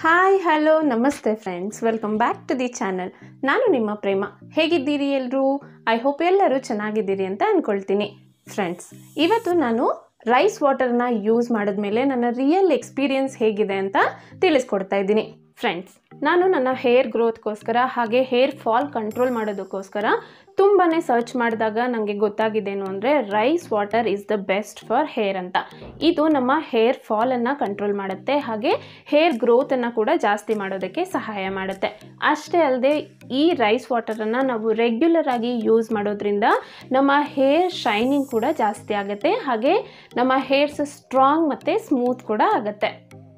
Hi hello ನಮಸ್ತೆ friends, welcome back to the channel. ನಾನು ನಿಮ್ಮ ಪ್ರೇಮ. ಹೇಗಿದ್ದೀರಿ ಎಲ್ಲರೂ? ಐ ಹೋಪ್ ಎಲ್ಲರೂ ಚೆನ್ನಾಗಿದ್ದೀರಿ ಅಂತ ಅಂದ್ಕೊಳ್ತೀನಿ. ಫ್ರೆಂಡ್ಸ್, ಇವತ್ತು ನಾನು ರೈಸ್ ವಾಟರ್ನ ಯೂಸ್ ಮಾಡಿದ್ಮೇಲೆ ನನ್ನ ರಿಯಲ್ ಎಕ್ಸ್ಪೀರಿಯನ್ಸ್ ಹೇಗಿದೆ ಅಂತ ತಿಳಿಸ್ಕೊಡ್ತಾ ಇದ್ದೀನಿ. ಫ್ರೆಂಡ್ಸ್, ನಾನು ನನ್ನ ಹೇರ್ ಗ್ರೋತ್ಗೋಸ್ಕರ ಹಾಗೆ ಹೇರ್ ಫಾಲ್ ಕಂಟ್ರೋಲ್ ಮಾಡೋದಕ್ಕೋಸ್ಕರ ತುಂಬಾ ಸರ್ಚ್ ಮಾಡಿದಾಗ ನನಗೆ ಗೊತ್ತಾಗಿದ್ದೇನು ಅಂದರೆ rice water is the best for hair ಅಂತ. ಇದು ನಮ್ಮ ಹೇರ್ ಫಾಲನ್ನು ಕಂಟ್ರೋಲ್ ಮಾಡುತ್ತೆ, ಹಾಗೆ ಹೇರ್ ಗ್ರೋತನ್ನು ಕೂಡ ಜಾಸ್ತಿ ಮಾಡೋದಕ್ಕೆ ಸಹಾಯ ಮಾಡುತ್ತೆ. ಅಷ್ಟೇ ಅಲ್ಲದೆ ಈ ರೈಸ್ ವಾಟರನ್ನು ನಾವು ರೆಗ್ಯುಲರ್ ಆಗಿ ಯೂಸ್ ಮಾಡೋದ್ರಿಂದ ನಮ್ಮ ಹೇರ್ ಶೈನಿಂಗ್ ಕೂಡ ಜಾಸ್ತಿ ಆಗುತ್ತೆ, ಹಾಗೆ ನಮ್ಮ ಹೇರ್ಸ್ ಸ್ಟ್ರಾಂಗ್ ಮತ್ತು ಸ್ಮೂತ್ ಕೂಡ ಆಗುತ್ತೆ.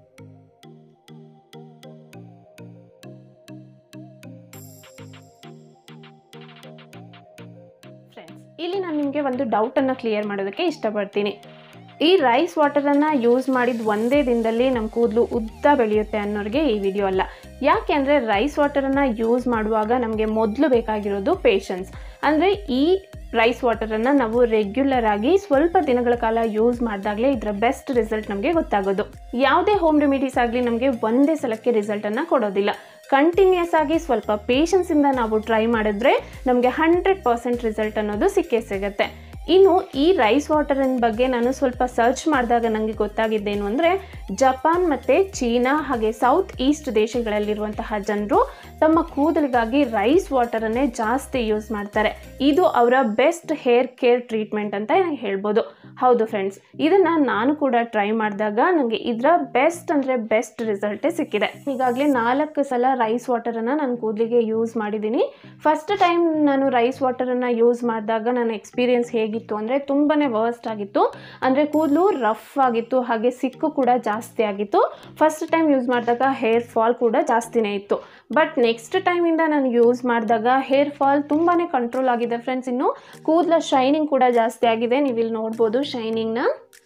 ಇಲ್ಲಿ ನಾನು ನಿಮಗೆ ಒಂದು ಡೌಟನ್ನು ಕ್ಲಿಯರ್ ಮಾಡೋದಕ್ಕೆ ಇಷ್ಟಪಡ್ತೀನಿ. ಈ ರೈಸ್ ವಾಟರನ್ನು ಯೂಸ್ ಮಾಡಿದ ಒಂದೇ ದಿನದಲ್ಲಿ ನಮ್ಮ ಕೂದಲು ಉದ್ದ ಬೆಳೆಯುತ್ತೆ ಅನ್ನೋರಿಗೆ ಈ ವಿಡಿಯೋ ಅಲ್ಲ. ಯಾಕೆ ಅಂದರೆ ರೈಸ್ ವಾಟರನ್ನು ಯೂಸ್ ಮಾಡುವಾಗ ನಮಗೆ ಮೊದಲು ಬೇಕಾಗಿರೋದು ಪೇಷನ್ಸ್. ಅಂದರೆ ಈ ರೈಸ್ ವಾಟರನ್ನು ನಾವು ರೆಗ್ಯುಲರ್ ಆಗಿ ಸ್ವಲ್ಪ ದಿನಗಳ ಕಾಲ ಯೂಸ್ ಮಾಡಿದಾಗಲೇ ಇದರ ಬೆಸ್ಟ್ ರಿಸಲ್ಟ್ ನಮಗೆ ಗೊತ್ತಾಗೋದು. ಯಾವುದೇ ಹೋಮ್ ರೆಮಿಡೀಸ್ ಆಗಲಿ ನಮಗೆ ಒಂದೇ ಸಲಕ್ಕೆ ರಿಸಲ್ಟನ್ನು ಕೊಡೋದಿಲ್ಲ. ಕಂಟಿನ್ಯೂಸ್ ಆಗಿ ಸ್ವಲ್ಪ ಪೇಷನ್ಸಿಂದ ನಾವು ಟ್ರೈ ಮಾಡಿದ್ರೆ ನಮಗೆ 100% ರಿಸಲ್ಟ್ ಅನ್ನೋದು ಸಿಕ್ಕೇ ಸಿಗುತ್ತೆ. ಇನ್ನು ಈ ರೈಸ್ ವಾಟರಿನ ಬಗ್ಗೆ ನಾನು ಸ್ವಲ್ಪ ಸರ್ಚ್ ಮಾಡಿದಾಗ ನನಗೆ ಗೊತ್ತಾಗಿದ್ದೇನು ಅಂದರೆ ಜಪಾನ್ ಮತ್ತು ಚೀನಾ ಹಾಗೆ ಸೌತ್ ಈಸ್ಟ್ ದೇಶಗಳಲ್ಲಿರುವಂತಹ ಜನರು ತಮ್ಮ ಕೂದಲಿಗಾಗಿ ರೈಸ್ ವಾಟರನ್ನೇ ಜಾಸ್ತಿ ಯೂಸ್ ಮಾಡ್ತಾರೆ. ಇದು ಅವರ ಬೆಸ್ಟ್ ಹೇರ್ ಕೇರ್ ಟ್ರೀಟ್ಮೆಂಟ್ ಅಂತ ಹೇಳ್ಬೋದು. ಹೌದು ಫ್ರೆಂಡ್ಸ್, ಇದನ್ನು ನಾನು ಕೂಡ ಟ್ರೈ ಮಾಡಿದಾಗ ನನಗೆ ಇದರ ಬೆಸ್ಟ್ ಅಂದರೆ ಬೆಸ್ಟ್ ರಿಸಲ್ಟೇ ಸಿಕ್ಕಿದೆ. ಈಗಾಗಲೇ 4 ಸಲ ರೈಸ್ ವಾಟರನ್ನು ನಾನು ಕೂದಲಿಗೆ ಯೂಸ್ ಮಾಡಿದ್ದೀನಿ. ಫಸ್ಟ್ ಟೈಮ್ ನಾನು ರೈಸ್ ವಾಟರನ್ನು ಯೂಸ್ ಮಾಡಿದಾಗ ನನ್ನ ಎಕ್ಸ್ಪೀರಿಯನ್ಸ್ ಹೇಗಿತ್ತು ಅಂದರೆ ತುಂಬಾ ವರ್ಸ್ಟ್ ಆಗಿತ್ತು. ಅಂದರೆ ಕೂದಲು ರಫ್ ಆಗಿತ್ತು, ಹಾಗೆ ಸಿಕ್ಕು ಕೂಡ ಜಾಸ್ತಿ ಆಗಿತ್ತು. ಫಸ್ಟ್ ಟೈಮ್ ಯೂಸ್ ಮಾಡಿದಾಗ ಹೇರ್ ಫಾಲ್ ಕೂಡ ಜಾಸ್ತಿನೇ ಇತ್ತು. ಬಟ್ ನೆಕ್ಸ್ಟ್ ಟೈಮಿಂದ ನಾನು ಯೂಸ್ ಮಾಡಿದಾಗ ಹೇರ್ ಫಾಲ್ ತುಂಬಾ ಕಂಟ್ರೋಲ್ ಆಗಿದೆ ಫ್ರೆಂಡ್ಸ್. ಇನ್ನು ಕೂದಲ ಶೈನಿಂಗ್ ಕೂಡ ಜಾಸ್ತಿ ಆಗಿದೆ. ನೀವು ಇಲ್ಲಿ ನೋಡ್ಬೋದು ಶೈನಿಂಗ್ನ.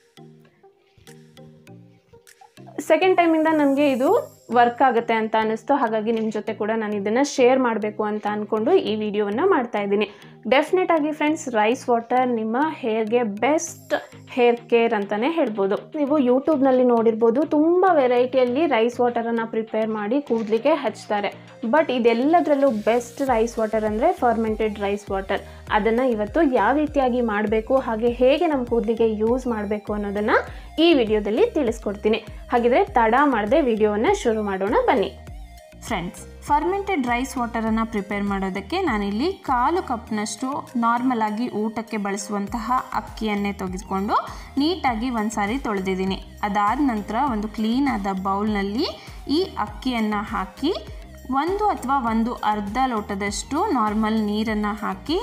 ಸೆಕೆಂಡ್ ಟೈಮಿಂದ ನನಗೆ ಇದು ವರ್ಕ್ ಆಗುತ್ತೆ ಅಂತ ಅನ್ನಿಸ್ತು. ಹಾಗಾಗಿ ನಿಮ್ಮ ಜೊತೆ ಕೂಡ ನಾನು ಇದನ್ನು ಶೇರ್ ಮಾಡಬೇಕು ಅಂತ ಅಂದ್ಕೊಂಡು ಈ ವಿಡಿಯೋವನ್ನು ಮಾಡ್ತಾ ಇದ್ದೀನಿ. ಡೆಫಿನೆಟ್ ಆಗಿ ಫ್ರೆಂಡ್ಸ್, ರೈಸ್ ವಾಟರ್ ನಿಮ್ಮ ಹೇರ್ಗೆ ಬೆಸ್ಟ್ ಹೇರ್ ಕೇರ್ ಅಂತಲೇ ಹೇಳ್ಬೋದು. ನೀವು ಯೂಟ್ಯೂಬ್ನಲ್ಲಿ ನೋಡಿರ್ಬೋದು, ತುಂಬ ವೆರೈಟಿಯಲ್ಲಿ ರೈಸ್ ವಾಟರನ್ನು ಪ್ರಿಪೇರ್ ಮಾಡಿ ಕೂದಲಿಗೆ ಹಚ್ತಾರೆ. ಬಟ್ ಇದೆಲ್ಲದರಲ್ಲೂ ಬೆಸ್ಟ್ ರೈಸ್ ವಾಟರ್ ಅಂದರೆ ಫರ್ಮೆಂಟೆಡ್ ರೈಸ್ ವಾಟರ್. ಅದನ್ನು ಇವತ್ತು ಯಾವ ರೀತಿಯಾಗಿ ಮಾಡಬೇಕು ಹಾಗೆ ಹೇಗೆ ನಮ್ಮ ಕೂದಲಿಗೆ ಯೂಸ್ ಮಾಡಬೇಕು ಅನ್ನೋದನ್ನು ಈ ವಿಡಿಯೋದಲ್ಲಿ ತಿಳಿಸ್ಕೊಡ್ತೀನಿ. ಹಾಗಿದ್ರೆ ತಡ ಮಾಡದೆ ವಿಡಿಯೋವನ್ನು ಶುರು ಮಾಡೋಣ ಬನ್ನಿ. ಫ್ರೆಂಡ್ಸ್, ಫರ್ಮೆಂಟೆಡ್ ರೈಸ್ ವಾಟರನ್ನು ಪ್ರಿಪೇರ್ ಮಾಡೋದಕ್ಕೆ ನಾನಿಲ್ಲಿ 1/4 ಕಪ್ನಷ್ಟು ನಾರ್ಮಲ್ ಆಗಿ ಊಟಕ್ಕೆ ಬಳಸುವಂತಹ ಅಕ್ಕಿಯನ್ನೇ ತೆಗೆದುಕೊಂಡು ನೀಟಾಗಿ ಒಂದು ಸಾರಿ ತೊಳೆದಿದ್ದೀನಿ. ಅದಾದ ನಂತರ ಒಂದು ಕ್ಲೀನಾದ ಬೌಲ್ನಲ್ಲಿ ಈ ಅಕ್ಕಿಯನ್ನು ಹಾಕಿ 1 ಅಥವಾ 1/2 ಲೋಟದಷ್ಟು ನಾರ್ಮಲ್ ನೀರನ್ನು ಹಾಕಿ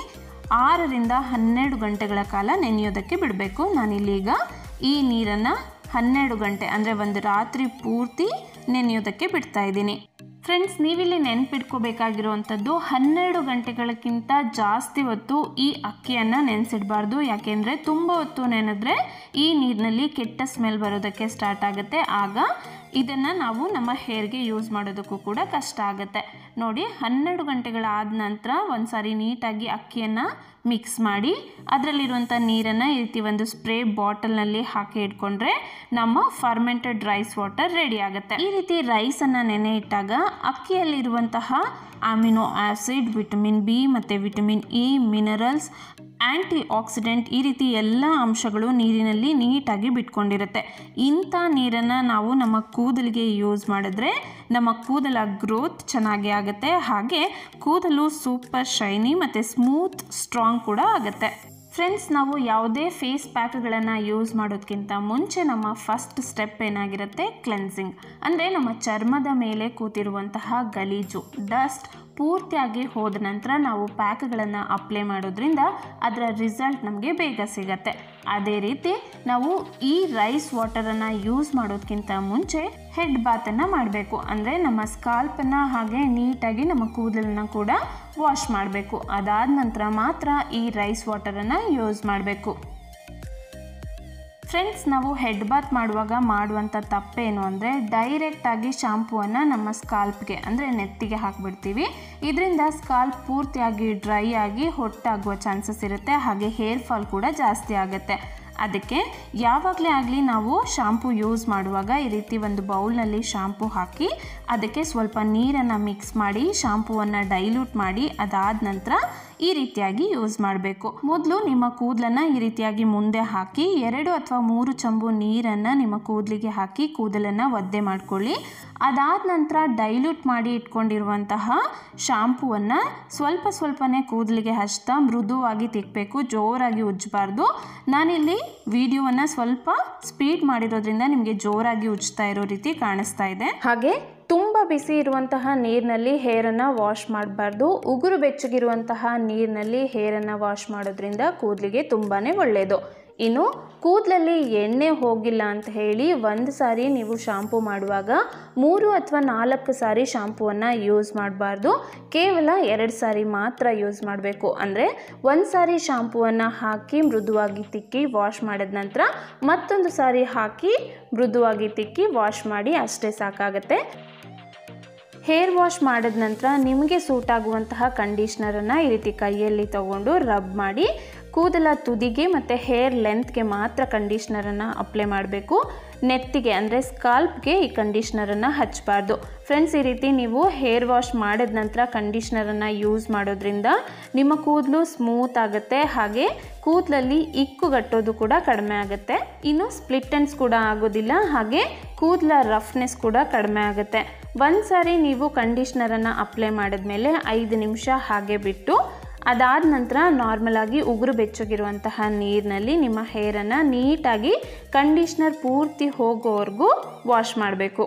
6ರಿಂದ 12 ಗಂಟೆಗಳ ಕಾಲ ನೆನೆಯೋದಕ್ಕೆ ಬಿಡಬೇಕು. ನಾನಿಲ್ಲೀಗ ಈ ನೀರನ್ನು 12 ಗಂಟೆ ಅಂದರೆ ಒಂದು ರಾತ್ರಿ ಪೂರ್ತಿ ನೆನೆಯೋದಕ್ಕೆ ಬಿಡ್ತಾ ಇದ್ದೀನಿ. ಫ್ರೆಂಡ್ಸ್, ನೀವಿಲ್ಲಿ ನೆನ್ಪಿಟ್ಕೋಬೇಕಾಗಿರುವಂಥದ್ದು 12 ಗಂಟೆಗಳಕ್ಕಿಂತ ಜಾಸ್ತಿ ಹೊತ್ತು ಈ ಅಕ್ಕಿಯನ್ನು ನೆನೆಸಿಡಬಾರ್ದು. ಯಾಕೆಂದರೆ ತುಂಬ ಹೊತ್ತು ನೆನೆದ್ರೆ ಈ ನೀರಿನಲ್ಲಿ ಕೆಟ್ಟ ಸ್ಮೆಲ್ ಬರೋದಕ್ಕೆ ಸ್ಟಾರ್ಟ್ ಆಗುತ್ತೆ. ಆಗ ಇದನ್ನು ನಾವು ನಮ್ಮ ಹೇರ್ಗೆ ಯೂಸ್ ಮಾಡೋದಕ್ಕೂ ಕೂಡ ಕಷ್ಟ ಆಗುತ್ತೆ. ನೋಡಿ, 12 ಗಂಟೆಗಳಾದ ನಂತರ ಒಂದು ಸಾರಿ ನೀಟಾಗಿ ಅಕ್ಕಿಯನ್ನು ಮಿಕ್ಸ್ ಮಾಡಿ ಅದರಲ್ಲಿರುವಂಥ ನೀರನ್ನು ಈ ರೀತಿ ಒಂದು ಸ್ಪ್ರೇ ಬಾಟಲ್ನಲ್ಲಿ ಹಾಕಿ ಇಟ್ಕೊಂಡ್ರೆ ನಮ್ಮ ಫರ್ಮೆಂಟೆಡ್ ರೈಸ್ ವಾಟರ್ ರೆಡಿ ಆಗುತ್ತೆ. ಈ ರೀತಿ ರೈಸನ್ನು ನೆನೆ ಇಟ್ಟಾಗ ಅಕ್ಕಿಯಲ್ಲಿರುವಂತಹ ಅಮಿನೋ ಆ್ಯಸಿಡ್, ವಿಟಮಿನ್ ಬಿ ಮತ್ತು vitamin E, minerals, antioxidant, ಈ ರೀತಿ ಎಲ್ಲ ಅಂಶಗಳು ನೀರಿನಲ್ಲಿ ನೀಟಾಗಿ ಬಿಟ್ಕೊಂಡಿರುತ್ತೆ. ಇಂಥ ನೀರನ್ನು ನಾವು ನಮ್ಮ ಕೂದಲಿಗೆ ಯೂಸ್ ಮಾಡಿದ್ರೆ ನಮ್ಮ ಕೂದಲ ಗ್ರೋತ್ ಚೆನ್ನಾಗಿ ಆಗುತ್ತೆ, ಹಾಗೆ ಕೂದಲು ಸೂಪರ್ ಶೈನಿ ಮತ್ತು ಸ್ಮೂತ್ ಸ್ಟ್ರಾಂಗ್ ಕೂಡ ಆಗುತ್ತೆ. ಫ್ರೆಂಡ್ಸ್, ನಾವು ಯಾವುದೇ ಫೇಸ್ ಪ್ಯಾಕ್ಗಳನ್ನು ಯೂಸ್ ಮಾಡೋದಕ್ಕಿಂತ ಮುಂಚೆ ನಮ್ಮ ಫಸ್ಟ್ ಸ್ಟೆಪ್ ಏನಾಗಿರುತ್ತೆ, ಕ್ಲೆನ್ಸಿಂಗ್. ಅಂದರೆ ನಮ್ಮ ಚರ್ಮದ ಮೇಲೆ ಕೂತಿರುವಂತಹ ಗಲೀಜು, ಡಸ್ಟ್ ಪೂರ್ತಿಯಾಗಿ ಹೋದ ನಂತರ ನಾವು ಪ್ಯಾಕ್ಗಳನ್ನು ಅಪ್ಲೈ ಮಾಡೋದ್ರಿಂದ ಅದರ ರಿಸಲ್ಟ್ ನಮಗೆ ಬೇಗ ಸಿಗತ್ತೆ. ಅದೇ ರೀತಿ ನಾವು ಈ ರೈಸ್ ವಾಟರನ್ನು ಯೂಸ್ ಮಾಡೋದಕ್ಕಿಂತ ಮುಂಚೆ ಹೆಡ್ ಬಾತನ್ನು ಮಾಡಬೇಕು. ಅಂದರೆ ನಮ್ಮ ಸ್ಕಾಲ್ಪನ್ನು ಹಾಗೆ ನೀಟಾಗಿ ನಮ್ಮ ಕೂದಲನ್ನು ಕೂಡ ವಾಶ್ ಮಾಡಬೇಕು. ಅದಾದ ನಂತರ ಮಾತ್ರ ಈ ರೈಸ್ ವಾಟರನ್ನು ಯೂಸ್ ಮಾಡಬೇಕು. ಫ್ರೆಂಡ್ಸ್, ನಾವು ಹೆಡ್ ಬಾತ್ ಮಾಡುವಾಗ ಮಾಡುವಂಥ ತಪ್ಪೇನು ಅಂದರೆ ಡೈರೆಕ್ಟಾಗಿ ಶಾಂಪೂವನ್ನು ನಮ್ಮ ಸ್ಕಾಲ್ಪ್ಗೆ ಅಂದರೆ ನೆತ್ತಿಗೆ ಹಾಕಿಬಿಡ್ತೀವಿ. ಇದರಿಂದ ಸ್ಕಾಲ್ಪ್ ಪೂರ್ತಿಯಾಗಿ ಡ್ರೈ ಆಗಿ ಹೊಟ್ಟಾಗುವ ಚಾನ್ಸಸ್ ಇರುತ್ತೆ, ಹಾಗೆ ಹೇರ್ ಫಾಲ್ ಕೂಡ ಜಾಸ್ತಿ ಆಗುತ್ತೆ. ಅದಕ್ಕೆ ಯಾವಾಗಲೇ ಆಗಲಿ ನಾವು ಶಾಂಪೂ ಯೂಸ್ ಮಾಡುವಾಗ ಈ ರೀತಿ ಒಂದು ಬೌಲ್ನಲ್ಲಿ ಶಾಂಪೂ ಹಾಕಿ ಅದಕ್ಕೆ ಸ್ವಲ್ಪ ನೀರನ್ನು ಮಿಕ್ಸ್ ಮಾಡಿ ಶಾಂಪೂವನ್ನು ಡೈಲ್ಯೂಟ್ ಮಾಡಿ ಅದಾದ ನಂತರ ಈ ರೀತಿಯಾಗಿ ಯೂಸ್ ಮಾಡಬೇಕು. ಮೊದಲು ನಿಮ್ಮ ಕೂದಲನ್ನು ಈ ರೀತಿಯಾಗಿ ಮುಂದೆ ಹಾಕಿ 2 ಅಥವಾ 3 ಚಂಬು ನೀರನ್ನು ನಿಮ್ಮ ಕೂದಲಿಗೆ ಹಾಕಿ ಕೂದಲನ್ನು ಒದ್ದೆ ಮಾಡ್ಕೊಳ್ಳಿ. ಅದಾದ ನಂತರ ಡೈಲ್ಯೂಟ್ ಮಾಡಿ ಇಟ್ಕೊಂಡಿರುವಂತಹ ಶಾಂಪೂವನ್ನು ಸ್ವಲ್ಪನೇ ಕೂದಲಿಗೆ ಹಚ್ತಾ ಮೃದುವಾಗಿ ತಿಕ್ಕಬೇಕು, ಜೋರಾಗಿ ಉಜ್ಜಬಾರ್ದು. ನಾನಿಲ್ಲಿ ವಿಡಿಯೋವನ್ನು ಸ್ವಲ್ಪ ಸ್ಪೀಡ್ ಮಾಡಿರೋದ್ರಿಂದ ನಿಮಗೆ ಜೋರಾಗಿ ಉಜ್ತಾ ಇರೋ ರೀತಿ ಕಾಣಿಸ್ತಾ ಇದೆ. ಹಾಗೆ ತುಂಬ ಬಿಸಿ ಇರುವಂತಹ ನೀರಿನಲ್ಲಿ ಹೇರನ್ನು ವಾಶ್ ಮಾಡಬಾರ್ದು. ಉಗುರು ಬೆಚ್ಚಗಿರುವಂತಹ ನೀರಿನಲ್ಲಿ ಹೇರನ್ನು ವಾಶ್ ಮಾಡೋದ್ರಿಂದ ಕೂದಲಿಗೆ ತುಂಬಾ ಒಳ್ಳೆಯದು. ಇನ್ನು ಕೂದಲಲ್ಲಿ ಎಣ್ಣೆ ಹೋಗಿಲ್ಲ ಅಂತ ಹೇಳಿ ಒಂದು ಸಾರಿ ನೀವು ಶಾಂಪೂ ಮಾಡುವಾಗ 3 ಅಥವಾ 4 ಸಾರಿ ಶಾಂಪೂವನ್ನು ಯೂಸ್ ಮಾಡಬಾರ್ದು. ಕೇವಲ 2 ಸಾರಿ ಮಾತ್ರ ಯೂಸ್ ಮಾಡಬೇಕು. ಅಂದರೆ ಒಂದು ಸಾರಿ ಶಾಂಪೂವನ್ನು ಹಾಕಿ ಮೃದುವಾಗಿ ತಿಕ್ಕಿ ವಾಶ್ ಮಾಡಿದ ನಂತರ ಮತ್ತೊಂದು ಸಾರಿ ಹಾಕಿ ಮೃದುವಾಗಿ ತಿಕ್ಕಿ ವಾಶ್ ಮಾಡಿ ಅಷ್ಟೇ ಸಾಕಾಗುತ್ತೆ. ಹೇರ್ ವಾಶ್ ಮಾಡಿದ ನಂತರ ನಿಮಗೆ ಸೂಟ್ ಆಗುವಂತಹ ಕಂಡೀಷ್ನರನ್ನು ಈ ರೀತಿ ಕೈಯಲ್ಲಿ ತಗೊಂಡು ರಬ್ ಮಾಡಿ ಕೂದಲ ತುದಿಗೆ ಮತ್ತು ಹೇರ್ ಲೆಂತ್ಗೆ ಮಾತ್ರ ಕಂಡೀಷ್ನರನ್ನು ಅಪ್ಲೈ ಮಾಡಬೇಕು. ನೆತ್ತಿಗೆ ಅಂದರೆ ಸ್ಕಾಲ್ಪ್ಗೆ ಈ ಕಂಡೀಷ್ನರನ್ನು ಹಚ್ಚಬಾರ್ದು. ಫ್ರೆಂಡ್ಸ್, ಈ ರೀತಿ ನೀವು ಹೇರ್ ವಾಶ್ ಮಾಡಿದ ನಂತರ ಕಂಡೀಷ್ನರನ್ನು ಯೂಸ್ ಮಾಡೋದ್ರಿಂದ ನಿಮ್ಮ ಕೂದಲು ಸ್ಮೂತ್ ಆಗುತ್ತೆ, ಹಾಗೆ ಕೂದಲಲ್ಲಿ ಇಕ್ಕುಗಟ್ಟೋದು ಕೂಡ ಕಡಿಮೆ ಆಗುತ್ತೆ. ಇನ್ನು ಸ್ಪ್ಲಿಟ್ ಎಂಡ್ಸ್ ಕೂಡ ಆಗೋದಿಲ್ಲ, ಹಾಗೆ ಕೂದಲ ರಫ್ನೆಸ್ ಕೂಡ ಕಡಿಮೆ ಆಗುತ್ತೆ. ಒಂದು ಸಾರಿ ನೀವು ಕಂಡೀಷ್ನರನ್ನು ಅಪ್ಲೈ ಮಾಡಿದ್ಮೇಲೆ 5 ನಿಮಿಷ ಹಾಗೆ ಬಿಟ್ಟು ಅದಾದ ನಂತರ ನಾರ್ಮಲ್ ಆಗಿ ಉಗುರು ಬೆಚ್ಚಗಿರುವಂತಹ ನೀರಿನಲ್ಲಿ ನಿಮ್ಮ ಹೇರನ್ನು ನೀಟಾಗಿ ಕಂಡೀಷ್ನರ್ ಪೂರ್ತಿ ಹೋಗೋವರೆಗೂ ವಾಶ್ ಮಾಡಬೇಕು.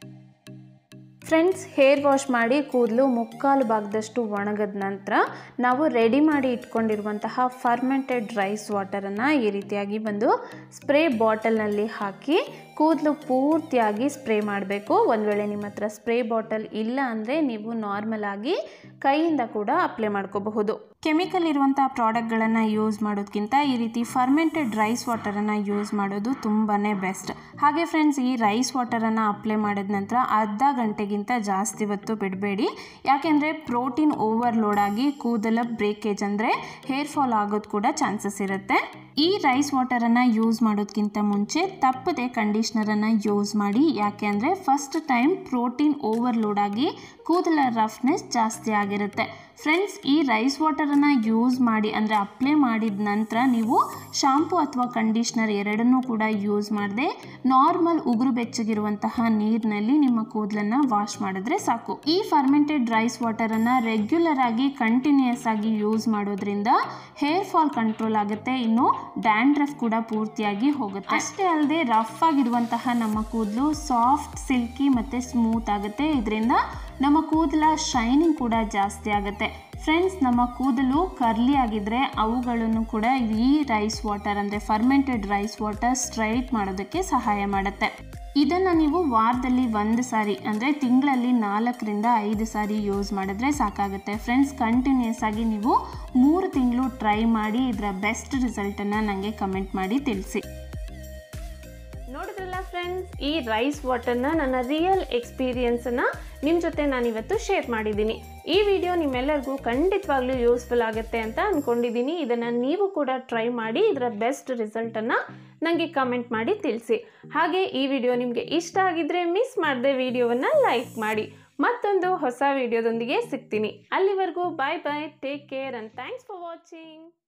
ಫ್ರೆಂಡ್ಸ್, ಹೇರ್ ವಾಶ್ ಮಾಡಿ ಕೂದಲು ಮುಕ್ಕಾಲು ಭಾಗದಷ್ಟು ಒಣಗಿದ ನಂತರ ನಾವು ರೆಡಿ ಮಾಡಿ ಇಟ್ಕೊಂಡಿರುವಂತಹ ಫರ್ಮೆಂಟೆಡ್ ರೈಸ್ ವಾಟರನ್ನು ಈ ರೀತಿಯಾಗಿ ಒಂದು ಸ್ಪ್ರೇ ಬಾಟಲ್ನಲ್ಲಿ ಹಾಕಿ ಕೂದಲು ಪೂರ್ತಿಯಾಗಿ ಸ್ಪ್ರೇ ಮಾಡಬೇಕು. ಒಂದು ವೇಳೆ ನಿಮ್ಮ ಹತ್ರ ಸ್ಪ್ರೇ ಬಾಟಲ್ ಇಲ್ಲ ಅಂದರೆ ನೀವು ನಾರ್ಮಲ್ ಆಗಿ ಕೈಯಿಂದ ಕೂಡ ಅಪ್ಲೈ ಮಾಡ್ಕೋಬಹುದು. ಕೆಮಿಕಲ್ ಇರುವಂಥ ಪ್ರಾಡಕ್ಟ್ಗಳನ್ನು ಯೂಸ್ ಮಾಡೋದಕ್ಕಿಂತ ಈ ರೀತಿ ಫರ್ಮೆಂಟೆಡ್ ರೈಸ್ ವಾಟರನ್ನು ಯೂಸ್ ಮಾಡೋದು ತುಂಬಾ ಬೆಸ್ಟ್. ಹಾಗೆ ಫ್ರೆಂಡ್ಸ್, ಈ ರೈಸ್ ವಾಟರನ್ನು ಅಪ್ಲೈ ಮಾಡಿದ ನಂತರ ಅರ್ಧ ಗಂಟೆಗಿಂತ ಜಾಸ್ತಿ ಹೊತ್ತು ಬಿಡಬೇಡಿ. ಯಾಕೆಂದರೆ ಪ್ರೋಟೀನ್ ಓವರ್ಲೋಡ್ ಆಗಿ ಕೂದಲ ಬ್ರೇಕೇಜ್ ಅಂದರೆ ಹೇರ್ ಫಾಲ್ ಆಗೋದು ಕೂಡ ಚಾನ್ಸಸ್ ಇರುತ್ತೆ. ಈ ರೈಸ್ ವಾಟರನ್ನು ಯೂಸ್ ಮಾಡೋದಕ್ಕಿಂತ ಮುಂಚೆ ತಪ್ಪದೆ ಕಂಡೀಷ್ನರನ್ನು ಯೂಸ್ ಮಾಡಿ. ಯಾಕೆ ಅಂದರೆ ಫಸ್ಟ್ ಟೈಮ್ ಪ್ರೋಟೀನ್ ಓವರ್ಲೋಡ್ ಆಗಿ ಕೂದಲ ರಫ್ನೆಸ್ ಜಾಸ್ತಿ ಆಗಿರುತ್ತೆ. ಫ್ರೆಂಡ್ಸ್, ಈ ರೈಸ್ ವಾಟರನ್ನು ಯೂಸ್ ಮಾಡಿ ಅಂದರೆ ಅಪ್ಲೈ ಮಾಡಿದ ನಂತರ ನೀವು ಶಾಂಪೂ ಅಥವಾ ಕಂಡೀಷ್ನರ್ ಎರಡನ್ನೂ ಕೂಡ ಯೂಸ್ ಮಾಡದೆ ನಾರ್ಮಲ್ ಉಗುರು ಬೆಚ್ಚಗಿರುವಂತಹ ನೀರಿನಲ್ಲಿ ನಿಮ್ಮ ಕೂದಲನ್ನು ವಾಶ್ ಮಾಡಿದ್ರೆ ಸಾಕು. ಈ ಫರ್ಮೆಂಟೆಡ್ ರೈಸ್ ವಾಟರನ್ನು ರೆಗ್ಯುಲರ್ ಆಗಿ ಕಂಟಿನ್ಯೂಯಸ್ ಆಗಿ ಯೂಸ್ ಮಾಡೋದ್ರಿಂದ ಹೇರ್ ಫಾಲ್ ಕಂಟ್ರೋಲ್ ಆಗುತ್ತೆ. ಇನ್ನು ಡ್ಯಾಂಡ್ರಫ್ ಕೂಡ ಪೂರ್ತಿಯಾಗಿ ಹೋಗುತ್ತೆ. ಅಷ್ಟೇ ಅಲ್ಲದೆ ರಫ್ ಆಗಿರುವಂತಹ ನಮ್ಮ ಕೂದಲು ಸಾಫ್ಟ್, ಸಿಲ್ಕಿ ಮತ್ತು ಸ್ಮೂತ್ ಆಗುತ್ತೆ. ಇದರಿಂದ ನಮ್ಮ ಕೂದಲ ಶೈನಿಂಗ್ ಕೂಡ ಜಾಸ್ತಿ ಆಗುತ್ತೆ. ಫ್ರೆಂಡ್ಸ್, ನಮ್ಮ ಕೂದಲು ಕರ್ಲಿ ಆಗಿದ್ರೆ ಅವುಗಳನ್ನು ಕೂಡ ಈ ರೈಸ್ ವಾಟರ್ ಅಂದರೆ ಫರ್ಮೆಂಟೆಡ್ ರೈಸ್ ವಾಟರ್ ಸ್ಟ್ರೈಟ್ ಮಾಡೋದಕ್ಕೆ ಸಹಾಯ ಮಾಡುತ್ತೆ. ಇದನ್ನು ನೀವು ವಾರದಲ್ಲಿ 1 ಸಾರಿ ಅಂದರೆ ತಿಂಗಳಲ್ಲಿ 4 ರಿಂದ 5 ಸಾರಿ ಯೂಸ್ ಮಾಡಿದ್ರೆ ಸಾಕಾಗುತ್ತೆ. ಫ್ರೆಂಡ್ಸ್, ಕಂಟಿನ್ಯೂಸ್ ಆಗಿ ನೀವು 3 ತಿಂಗಳು ಟ್ರೈ ಮಾಡಿ ಇದರ ಬೆಸ್ಟ್ ರಿಸಲ್ಟನ್ನು ನನಗೆ ಕಮೆಂಟ್ ಮಾಡಿ ತಿಳಿಸಿ. ನೋಡಿದ್ರಲ್ಲ ಫ್ರೆಂಡ್ಸ್, ಈ ರೈಸ್ ವಾಟರ್ನ ನನ್ನ ರಿಯಲ್ ಎಕ್ಸ್ಪೀರಿಯನ್ಸನ್ನು ನಿಮ್ಮ ಜೊತೆ ನಾನಿವತ್ತು ಶೇರ್ ಮಾಡಿದ್ದೀನಿ. ಈ ವಿಡಿಯೋ ನಿಮ್ಮೆಲ್ಲರಿಗೂ ಖಂಡಿತವಾಗ್ಲೂ ಯೂಸ್ಫುಲ್ ಆಗುತ್ತೆ ಅಂತ ಅಂದ್ಕೊಂಡಿದ್ದೀನಿ. ಇದನ್ನು ನೀವು ಕೂಡ ಟ್ರೈ ಮಾಡಿ ಇದರ ಬೆಸ್ಟ್ ರಿಸಲ್ಟನ್ನು ನನಗೆ ಕಮೆಂಟ್ ಮಾಡಿ ತಿಳಿಸಿ. ಹಾಗೆ ಈ ವಿಡಿಯೋ ನಿಮಗೆ ಇಷ್ಟ ಆಗಿದ್ರೆ ಮಿಸ್ ಮಾಡದೆ ವಿಡಿಯೋವನ್ನು ಲೈಕ್ ಮಾಡಿ. ಮತ್ತೊಂದು ಹೊಸ ವಿಡಿಯೋದೊಂದಿಗೆ ಸಿಗ್ತೀನಿ. ಅಲ್ಲಿವರೆಗೂ bye bye, take care and thanks for watching.